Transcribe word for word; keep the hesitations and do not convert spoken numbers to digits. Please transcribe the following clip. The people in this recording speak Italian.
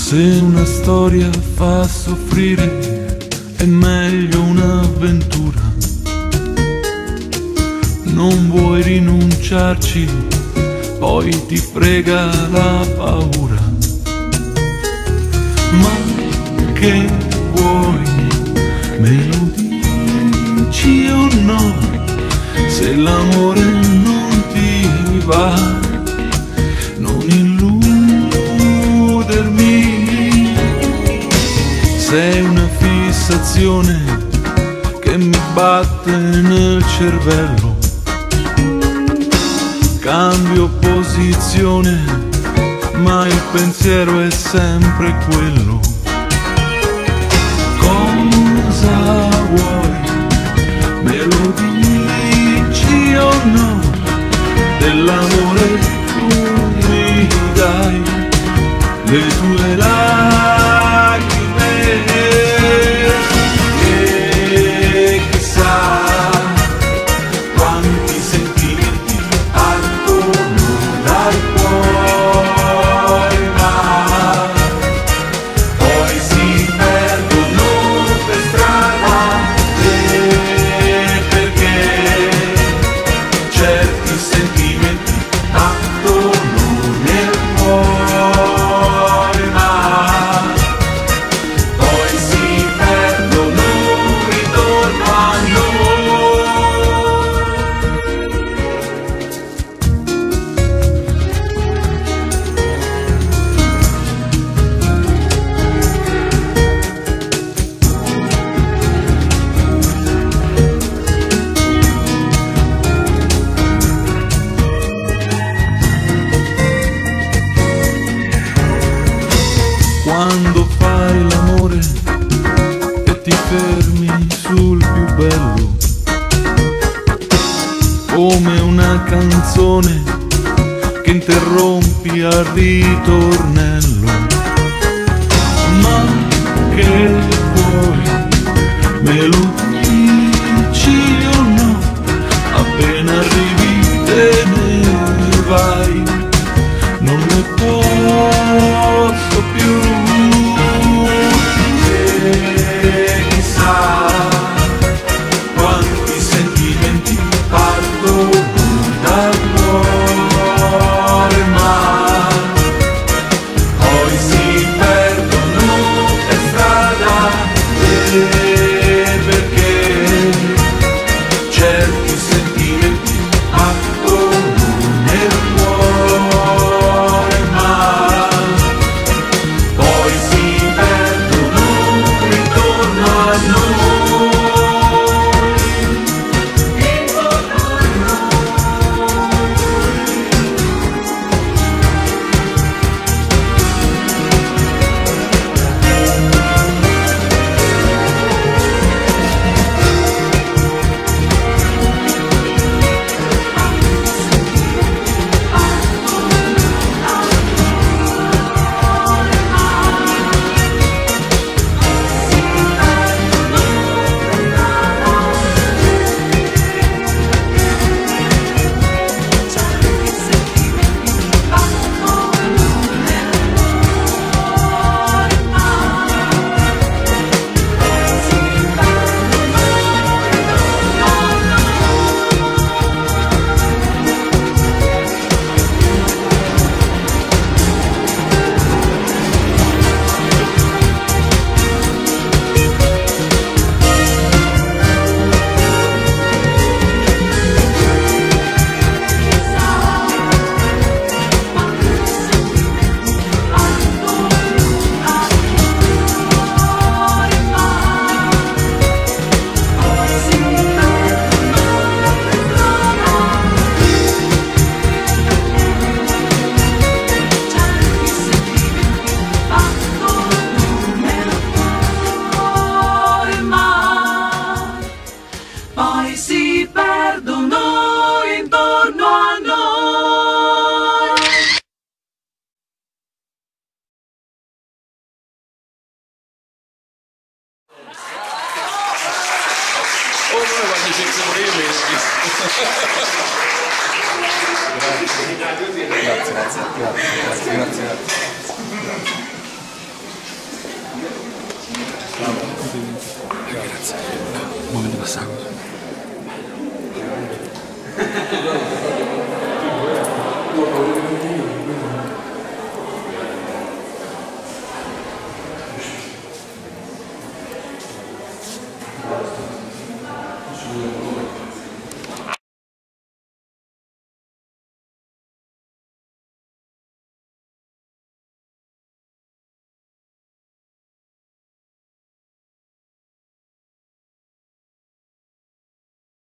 Se una storia fa soffrire è meglio un'avventura. Non vuoi rinunciarci, poi ti frega la paura. Ma che vuoi, me lo dici o no? Se l'amore non ti va, non illudermi. Sei una fissazione che mi batte nel cervello. Cambio posizione, ma il pensiero è sempre quello. Cosa vuoi? Me lo dici o no? Dell'amore tu mi dai le tue lacrime. E chissà quanti sentimenti partono dal cuore, ma poi si perdono per strada. E perché certi sentimenti partono nel cuore, ma poi si perdono intorno a quando fai l'amore e ti fermi sul più bello, come una canzone che interrompi al ritornello. Ma che vuoi, me lo dici o no? Appena arrivi te ne vai, non ne posso più. E chissà quanti sentimenti partono dal cuore, ma poi si perdono per strada. E perché certi sentimenti partono nel cuore, ma poi si perdono intorno a noi. Grazie, grazie, grazie, grazie, grazie.